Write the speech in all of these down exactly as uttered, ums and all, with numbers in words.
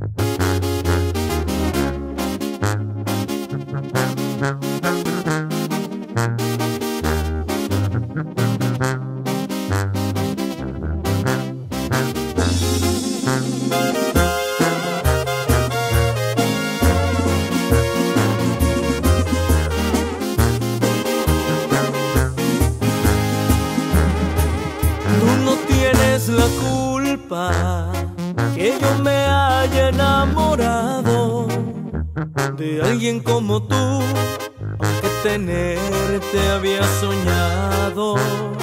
La culpa que yo me haya enamorado de alguien como tú, aunque tenerte había soñado.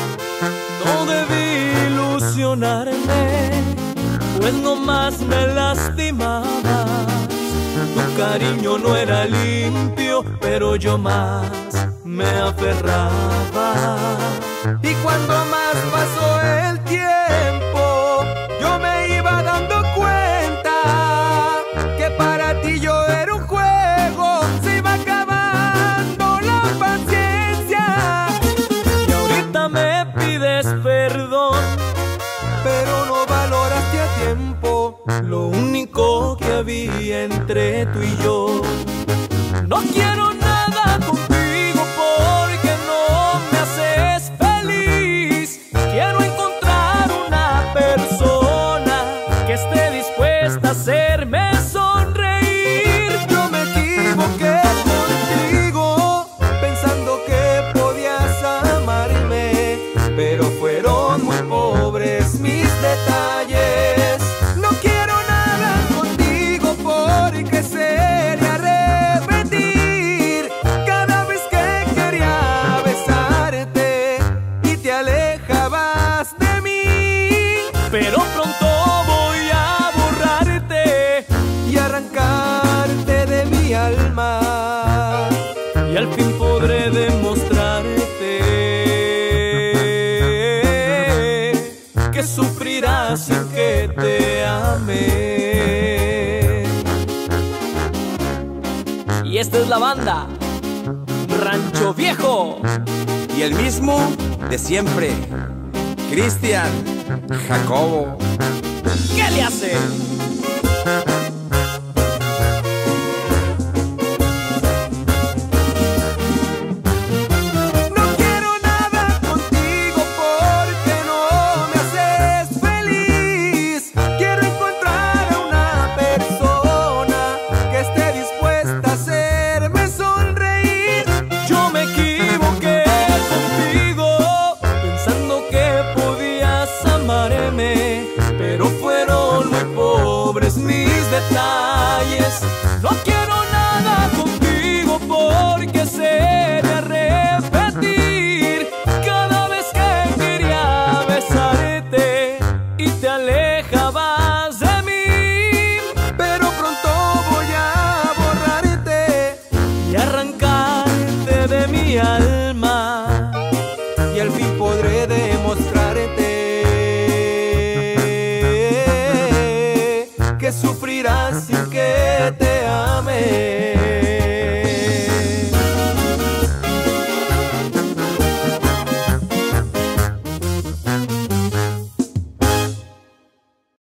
No debí ilusionarme, pues nomás me lastimabas. Tu cariño no era limpio, pero yo más me aferraba. Y cuando más pasó el tiempo, yo me iba dando cuenta que para ti yo era un juego, se iba acabando la paciencia. Y ahorita me pides perdón, pero no valoraste a tiempo lo único que había entre tú y yo. No quiero nada contigo porque no me haces feliz. Quiero encontrar una persona que esté dispuesta a hacerme sonreír. Yo me equivoqué contigo pensando que podías amarme, pero fueron muy pobres mis detalles. No quiero nada contigo porque sería repetir cada vez que quería besarte y te alejabas de mí. Pero pronto voy a borrarte y arrancarte de mi alma, y al fin podré demostrarte que sufrirás sin que te ame. Y esta es la banda Rancho Viejo Y el mismo de siempre, Cristian Jacobo. ¿Qué le hace? No quiero nada contigo porque no me haces feliz. Quiero encontrar a una persona que esté dispuesta a hacerme sonreír. Yo me equivoqué contigo pensando que podías amarme, pero fueron muy pobres mis detalles. No quiero nada contigo porque sería repetir cada vez que quería besarte y te alejabas de mí. Pero pronto voy a borrarte y arrancarte de mi alma,